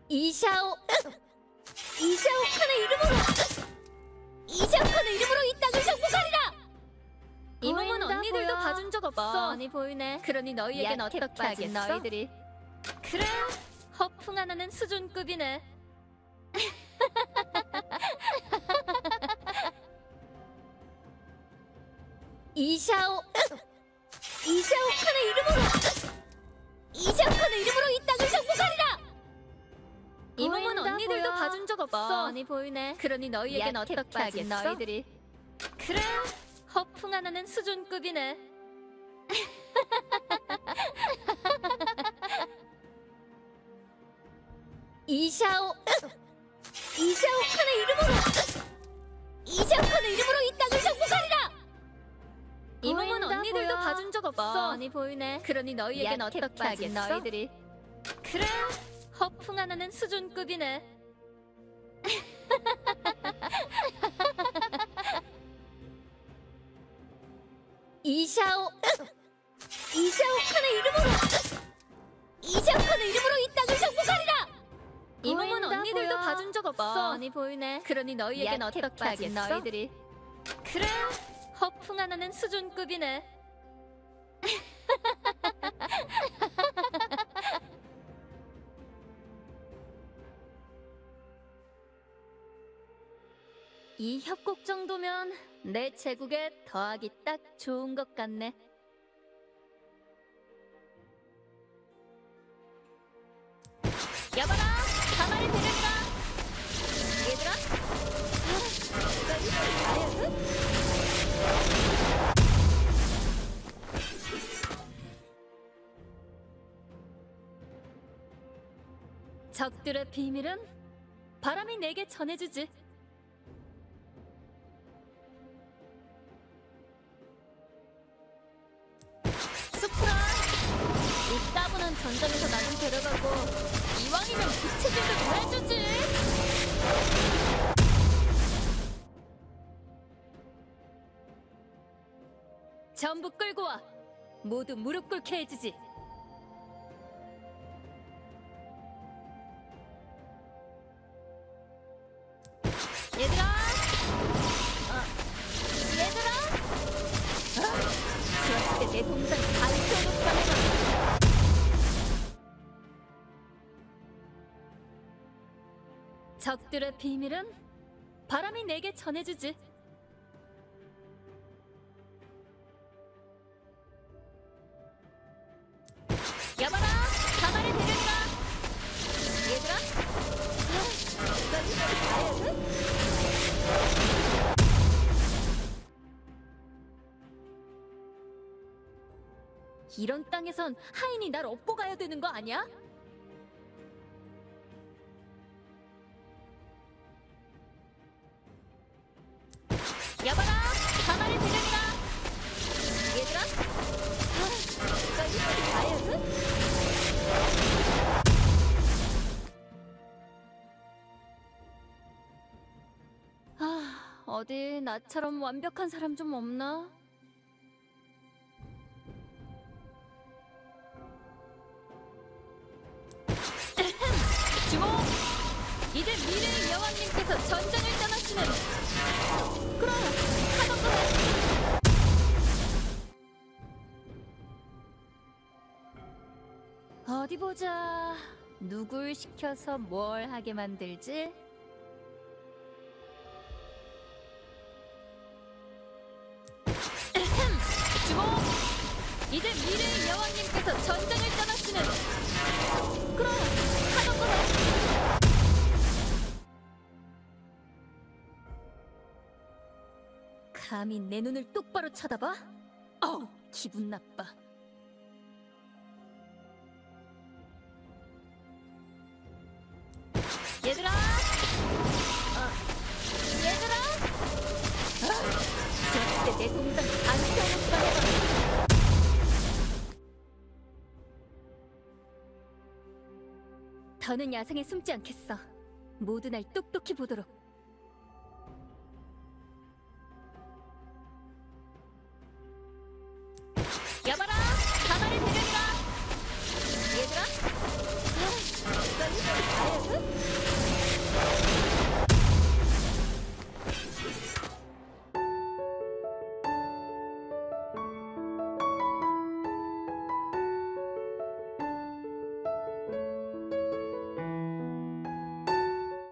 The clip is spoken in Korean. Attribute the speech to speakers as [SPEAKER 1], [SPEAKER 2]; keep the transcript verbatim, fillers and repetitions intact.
[SPEAKER 1] 이샤오 이샤오칸의 이름으로 이샤오칸의 이름으로 이 땅을 정복하리라. 이 몸은 언니들도
[SPEAKER 2] 보여.
[SPEAKER 1] 봐준 적 없어.
[SPEAKER 2] 뻔히 보이네.
[SPEAKER 1] 그러니 너희에겐
[SPEAKER 2] 약해
[SPEAKER 1] 어떻게
[SPEAKER 2] 빠진
[SPEAKER 1] 하겠어?
[SPEAKER 2] 너희들이.
[SPEAKER 1] 그래, 허풍 하나는 수준급이네. 이샤오 이샤오칸의 이름으로 이샤오칸의 이름으로 이 땅을 정복하리라. 이 몸은
[SPEAKER 2] 보인다,
[SPEAKER 1] 언니들도
[SPEAKER 2] 보여.
[SPEAKER 1] 봐준 적 없어.
[SPEAKER 2] 뻔히 보이네.
[SPEAKER 1] 그러니 너희에겐
[SPEAKER 2] 약해
[SPEAKER 1] 어떻게
[SPEAKER 2] 빠진
[SPEAKER 1] 하겠어?
[SPEAKER 2] 너희들이.
[SPEAKER 1] 그래, 허풍 하나는 수준급이네. 이샤오 이샤오칸의 이름으로 이샤오칸의 이름으로 이 땅을 정복하리라. 이 몸은
[SPEAKER 2] 보인다,
[SPEAKER 1] 언니들도
[SPEAKER 2] 보여.
[SPEAKER 1] 봐준 적 없어.
[SPEAKER 2] 뻔히 보이네.
[SPEAKER 1] 그러니 너희에겐
[SPEAKER 2] 약해
[SPEAKER 1] 어떻게
[SPEAKER 2] 빠진
[SPEAKER 1] 하겠어?
[SPEAKER 2] 너희들이.
[SPEAKER 1] 그래, 허풍 하나는 수준급이네. 이샤오 이샤오칸의 이름으로 이샤오칸의 이름으로 이 땅을 정복하리라. 이 몸은
[SPEAKER 2] 보인다,
[SPEAKER 1] 언니들도
[SPEAKER 2] 보여.
[SPEAKER 1] 봐준 적 없어.
[SPEAKER 2] 뻔히 보이네.
[SPEAKER 1] 그러니 너희에겐
[SPEAKER 2] 약해
[SPEAKER 1] 어떻게
[SPEAKER 2] 빠진
[SPEAKER 1] 하겠어?
[SPEAKER 2] 너희들이.
[SPEAKER 1] 그래, 허풍 하나는 수준급이네. 이 협곡 정도면 내 제국에 더하기 딱 좋은 것 같네. 여봐라, 가만히 데려가. 얘들아, 누가 이렇게 가야지? 적들의 비밀은 바람이 내게 전해주지. 수프라, 이 따분한 전장에서 나 좀 데려가고 이왕이면 부채질도 좀 해주지. 전부 끌고 와. 모두 무릎 꿇게 해주지. 얘들아! 어, 얘들아! 어, 좋았을 때 내 동상 다 키워놓고 내가. 적들의 비밀은 바람이 내게 전해주지. 여봐라! 가만히 데려가! 얘들아! 아, 누가 이렇게 가야지? 이런 땅에선 하인이 날 업고 가야 되는 거 아니야? 여봐라! 가만히 데려가! 얘들아! 아, 누가 이렇게 가야지? 아, 어디 나처럼 완벽한 사람 좀 없나? 주목! 이제 미래의 여왕님께서 전장을 떠나시는. 그럼 하던 거 해. 어디 보자. 누굴 시켜서 뭘 하게 만들지? 주목! 이제 미래의 여왕님께서 전장을 떠나시는. 그럼 하던 거 해. 감히 내 눈을 똑바로 쳐다봐? 어우, 기분 나빠. 얘들아! 어, 얘들아! 아, 좋았을 때 내 동상 안 태워놓고 해봐. 더는 야생에 숨지 않겠어. 모두 날 똑똑히 보도록.